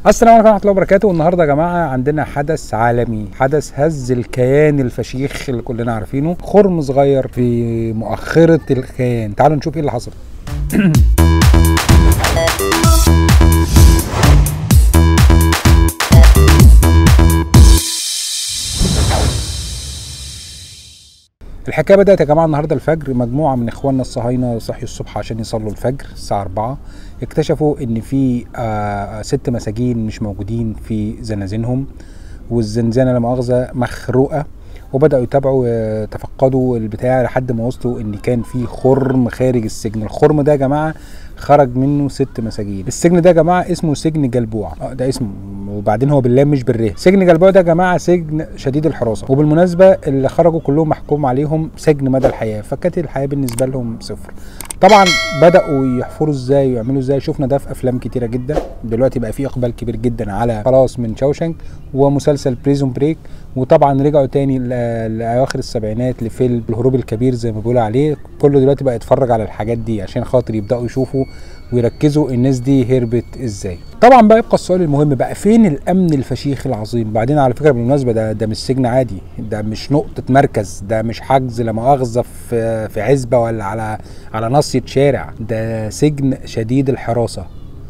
السلام عليكم ورحمة الله وبركاته. والنهارده يا جماعة عندنا حدث عالمي، حدث هز الكيان الفشيخ اللي كلنا عارفينه، خرم صغير في مؤخرة الكيان. تعالوا نشوف ايه اللي حصل. الحكايه بدات يا جماعه النهارده الفجر. مجموعه من اخواننا الصهاينه صحيوا الصبح عشان يصلوا الفجر الساعه 4، اكتشفوا ان في 6 مساجين مش موجودين في زنازينهم، والزنزانه لا مؤاخذه مخروقه، وبداوا يتابعوا تفقدوا البتاع لحد ما وصلوا ان كان في خرم خارج السجن. الخرم ده يا جماعه خرج منه 6 مساجين. السجن ده يا جماعه اسمه سجن جلبوع، ده اسمه، وبعدين هو باللام مش بالره. سجن جلبوع ده يا جماعه سجن شديد الحراسه، وبالمناسبه اللي خرجوا كلهم محكوم عليهم سجن مدى الحياه، فكانت الحياه بالنسبه لهم صفر. طبعا بداوا يحفروا ازاي ويعملوا ازاي، شفنا ده في افلام كتيره جدا. دلوقتي بقى في اقبال كبير جدا على خلاص من شوشنك ومسلسل بريزون بريك، وطبعا رجعوا تاني لاواخر السبعينات لفيلم الهروب الكبير زي ما بيقولوا عليه. كله دلوقتي بقى يتفرج على الحاجات دي عشان خاطر يبداوا يشوفوا ويركزوا الناس دي هربت ازاي. طبعا بقى يبقى السؤال المهم بقى، فين الامن الفشيخ العظيم؟ بعدين على فكره بالمناسبه ده مش سجن عادي، ده مش نقطه مركز، ده مش حجز لا مؤاخذه في عزبه ولا على ناصيه شارع، ده سجن شديد الحراسه.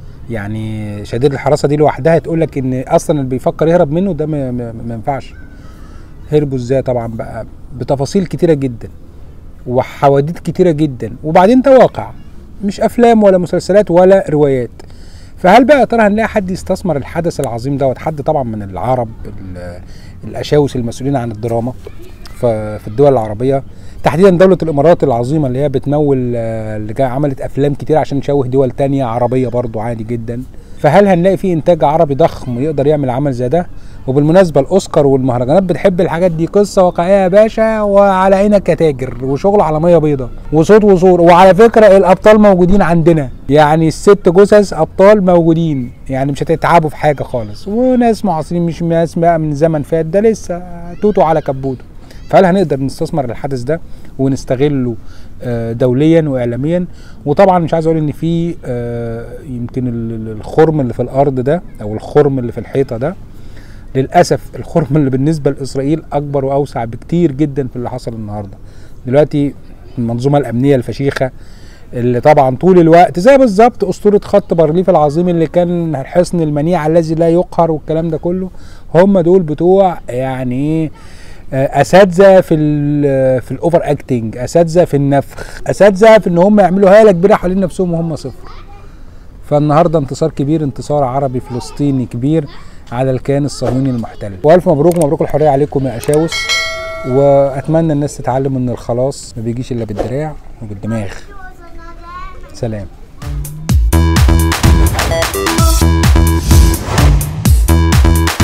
يعني شديد الحراسه دي لوحدها تقول لك ان اصلا اللي بيفكر يهرب منه ده ما ينفعش. هربوا ازاي؟ طبعا بقى بتفاصيل كتيره جدا وحواديت كتيره جدا، وبعدين ده واقع مش افلام ولا مسلسلات ولا روايات. فهل بقى يا ترى هنلاقي حد يستثمر الحدث العظيم دوت؟ حد طبعا من العرب الاشاوس المسؤولين عن الدراما في الدول العربيه، تحديدا دوله الامارات العظيمه اللي هي بتمول، اللي عملت افلام كتير عشان تشوه دول تانية عربيه برضو عادي جدا. فهل هنلاقي فيه انتاج عربي ضخم يقدر يعمل عمل زي ده؟ وبالمناسبه الاوسكار والمهرجانات بتحب الحاجات دي، قصه واقعيه يا باشا وعلى عينك يا تاجر، وشغل على ميه بيضه وصوت وصور. وعلى فكره الابطال موجودين عندنا، يعني ال6 جثث ابطال موجودين، يعني مش هتتعبوا في حاجه خالص، وناس معاصرين مش ناس بقى من زمن فات، ده لسه توتو على كبوته. فهل هنقدر نستثمر الحدث ده ونستغله دوليا واعلاميا؟ وطبعا مش عايز اقول ان في يمكن الخرم اللي في الارض ده او الخرم اللي في الحيطه ده، للاسف الخرم اللي بالنسبه لاسرائيل اكبر واوسع بكتير جدا في اللي حصل النهارده. دلوقتي المنظومه الامنيه الفشيخه اللي طبعا طول الوقت زي بالظبط اسطوره خط بارليف العظيم اللي كان الحصن المنيع الذي لا يقهر والكلام ده كله، هم دول بتوع يعني ايه، اساتذه في الاوفر اكتنج، اساتذه في النفخ، اساتذه في ان هم يعملوا هاله كبيره حوالين نفسهم وهم صفر. فالنهارده انتصار كبير، انتصار عربي فلسطيني كبير على الكيان الصهيوني المحتل. والف مبروك، مبروك الحريه عليكم يا اشاوس. واتمنى الناس تتعلم ان الخلاص ما بيجيش الا بالدراع وبالدماغ. سلام.